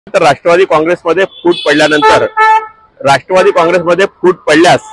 तर राष्ट्रवादी काँग्रेसमध्ये फूट पडल्यानंतर राष्ट्रवादी काँग्रेसमध्ये फूट पडल्यास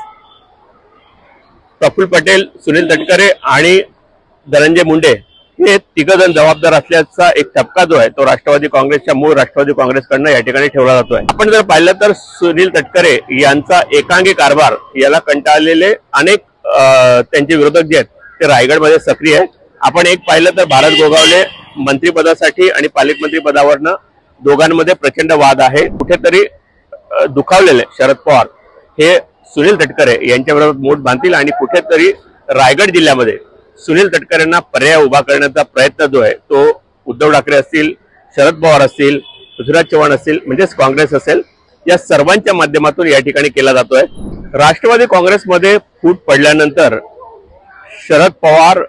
प्रफुल्ल पटेल, सुनील तटकरे आणि धनंजय मुंडे हे तिघजण जबाबदार असल्याचा एक ठपका जो आहे तो राष्ट्रवादी काँग्रेसच्या मूळ राष्ट्रवादी काँग्रेसकडनं या ठिकाणी ठेवला जातोय। आपण जर पाहिलं तर सुनील तटकरे यांचा एकांगी कारभार याला कंटाळलेले अनेक त्यांचे विरोधक जे आहेत ते रायगडमध्ये सक्रिय आहेत। आपण एक पाहिलं तर भारत गोगावले मंत्रिपदासाठी आणि पालकमंत्री पदावरनं दोघांमध्ये प्रचंड वाद आहे। कुठेतरी दुखावलेले शरद पवार हे सुनील तटकरे यांच्या विरोधात मूठ बांधतील आणि कुठेतरी रायगड जिल्ह्यामध्ये सुनील तटकरेंना पर्याय उभा करण्याचा प्रयत्न जो आहे तो उद्धव ठाकरे असतील, शरद पवार असतील, पृथ्वीराज चव्हाण असतील म्हणजेच काँग्रेस असेल या सर्वांच्या माध्यमातून या ठिकाणी केला जातोय। राष्ट्रवादी काँग्रेसमध्ये फूट पडल्यानंतर शरद पवार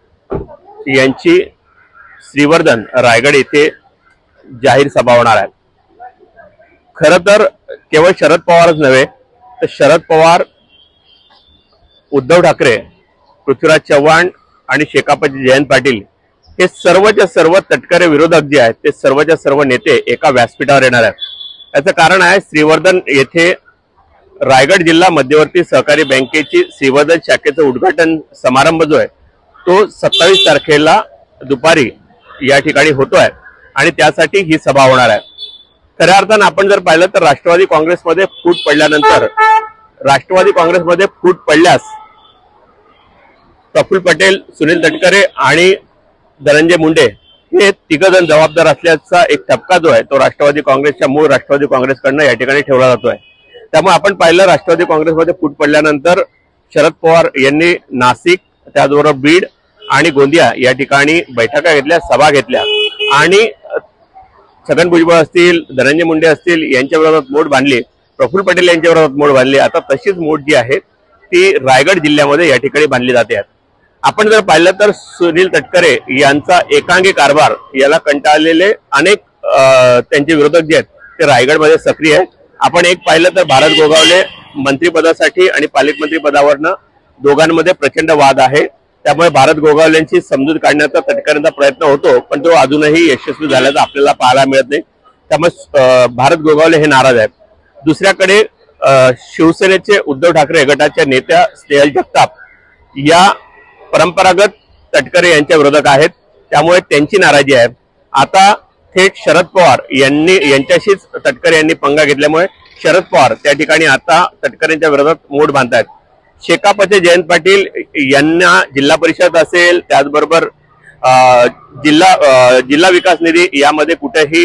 यांची श्रीवर्धन रायगड येथे जाहीर सभा होणार आहे। खरं तर केवळ शरद पवारच नव्हे तर शरद पवार, उद्धव ठाकरे, पृथ्वीराज चव्हाण आणि शेकापचे जयंत पाटील हे सर्वच्या सर्व तटकरे विरोधक जे आहेत ते सर्वच्या सर्व नेते एका व्यासपीठावर येणार आहेत। याचं कारण आहे श्रीवर्धन येथे रायगड जिल्हा मध्यवर्ती सहकारी बँकेची श्रीवर्धन शाखेचं उद्घाटन समारंभ जो आहे तो 27 तारखेला दुपारी या ठिकाणी होतोय आणि त्यासाठी ही सभा होणार आहे। खऱ्या अर्थानं आपण जर पाहिलं तर राष्ट्रवादी काँग्रेसमध्ये फूट पडल्यानंतर राष्ट्रवादी काँग्रेसमध्ये फूट पडल्यास प्रफुल्ल पटेल, सुनील तटकरे आणि धनंजय मुंडे हे तिघजण जबाबदार असल्याचा एक ठपका जो आहे तो राष्ट्रवादी काँग्रेसच्या मूळ राष्ट्रवादी काँग्रेसकडनं या ठिकाणी ठेवला जातोय। त्यामुळे आपण पाहिलं राष्ट्रवादी काँग्रेसमध्ये फूट पडल्यानंतर शरद पवार यांनी नाशिक, त्याचबरोबर बीड आणि गोंदिया या ठिकाणी बैठका घेतल्या, सभा घेतल्या आणि छगन भुजबळ असतील, धनंजय मुंडे असतील यांच्या विरोधात मोठ बांधली, प्रफुल्ल पटेल यांच्या विरोधात मोठ बांधली। आता तशीच मोठ जी आहे ती रायगड जिल्ह्यामध्ये या ठिकाणी बांधली जाते। आपण जर पाहिलं तर सुनील तटकरे यांचा एकांगी कारभार याला कंटाळलेले अनेक त्यांचे विरोधक जे आहेत ते रायगडमध्ये सक्रिय आहेत। आपण एक पाहिलं तर भारत गोगावले मंत्रिपदासाठी आणि पालकमंत्री पदावरनं दोघांमध्ये प्रचंड वाद आहे। त्यामुळे भारत गोगावलेंची समजूत काढण्याचा तटकरेंचा प्रयत्न होतो पण तो अजूनही यशस्वी झाल्याचं आपल्याला पाहायला मिळत नाही। त्यामुळे भारत गोगावले हे नाराज आहेत। दुसऱ्याकडे शिवसेनेचे उद्धव ठाकरे गटाच्या नेत्या स्नेहल जगताप या परंपरागत तटकरे यांच्या विरोधक आहेत, त्यामुळे त्यांची नाराजी आहे। आता थेट शरद पवार यांच्याशीच तटकरे यांनी पंगा घेतल्यामुळे शरद पवार त्या ठिकाणी आता तटकरेंच्या विरोधात मोठ बांधतायत। शेकापचे जयंत पाटील यांना जिल्हा परिषद असेल, त्याचबरोबर जिल्हा विकास निधी यामध्ये कुठेही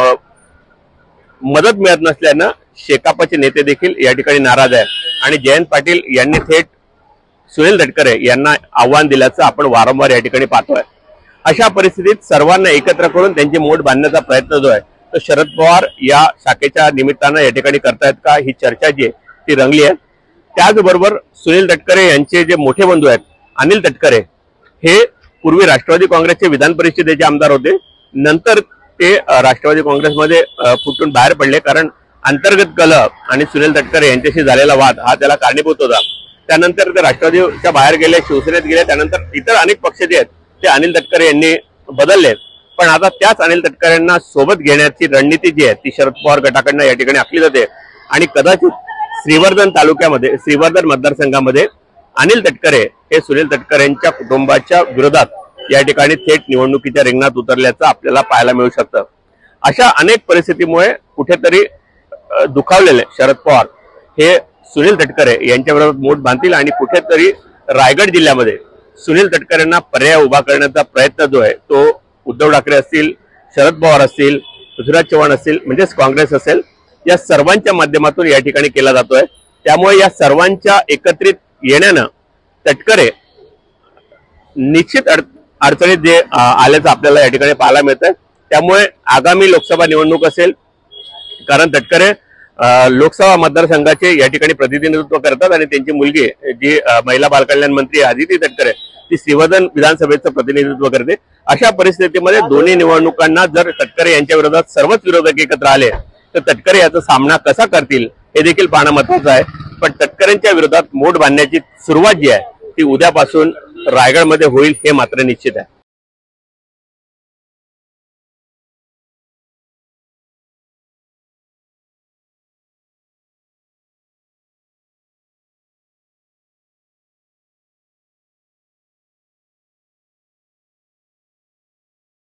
मदत मिळत नसल्यानं शेकापचे नेते देखील या ठिकाणी नाराज आहेत आणि जयंत पाटील यांनी थेट सुनील तटकरे यांना आव्हान दिल्याचं आपण वारंवार या ठिकाणी पाहतोय। अशा परिस्थितीत सर्वांना एकत्र करून त्यांची मोठ बांधण्याचा प्रयत्न जो आहे तो शरद पवार या शाखेच्या निमित्तानं या ठिकाणी करतायत का ही चर्चा जी आहे ती रंगली आहे। त्याचबरोबर सुनील तटकरे यांचे जे मोठे बंधू आहेत अनिल तटकरे हे पूर्वी राष्ट्रवादी काँग्रेसचे विधान परिषदेचे आमदार होते, नंतर ते राष्ट्रवादी काँग्रेसमध्ये फुटून बाहेर पडले कारण अंतर्गत कलह आणि सुनील तटकरे यांच्याशी झालेला वाद हा त्याला कारणीभूत होता। त्यानंतर ते राष्ट्रवादीच्या बाहेर गेले, शिवसेनेत गेले, त्यानंतर इतर अनेक पक्ष जे आहेत ते अनिल तटकरे यांनी बदलले। पण आता त्याच अनिल तटकरेंना सोबत घेण्याची रणनीती जी आहे ती शरद पवार गटाकडनं या ठिकाणी आखली जाते आणि कदाचित श्रीवर्धन तालुक्यामध्ये, श्रीवर्धन मतदारसंघामध्ये अनिल तटकरे हे सुनील तटकरेंच्या कुटुंबाच्या विरोधात या ठिकाणी थेट निवडणुकीच्या रिंगणात उतरल्याचं आपल्याला पाहायला मिळू शकतं। अशा अनेक परिस्थितीमुळे कुठेतरी दुखावलेले शरद पवार हे सुनील तटकरे यांच्या विरोधात मोठ बांधतील आणि कुठेतरी रायगड जिल्ह्यामध्ये सुनील तटकरेंना पर्याय उभा करण्याचा प्रयत्न जो आहे तो उद्धव ठाकरे असतील, शरद पवार असतील, पृथ्वीराज चव्हाण असतील म्हणजेच काँग्रेस असेल या सर्वांच्या माध्यमातून या ठिकाणी केला जातोय। त्यामुळे या सर्वांच्या एकत्रित येण्यानं तटकरे निश्चित अडचणीत जे आल्याचं आपल्याला या ठिकाणी पाहायला मिळतंय। त्यामुळे आगामी लोकसभा निवडणूक असेल, कारण तटकरे लोकसभा मतदारसंघाचे या ठिकाणी प्रतिनिधित्व करतात आणि त्यांची मुलगी जी महिला बालकल्याण मंत्री आदिती तटकरे ती श्रीवर्धन विधानसभेचं प्रतिनिधित्व करते। अशा परिस्थितीमध्ये दोन्ही निवडणुकांना जर तटकरे यांच्या विरोधात सर्वच विरोधक एकत्र आले तर तटकरे याचा सामना कसा करतील हे देखील पाहणं महत्त्वाचं आहे। पण तटकरेंच्या विरोधात मोठ बांधण्याची सुरुवात जी आहे ती उद्यापासून रायगडमध्ये होईल हे मात्र निश्चित आहे।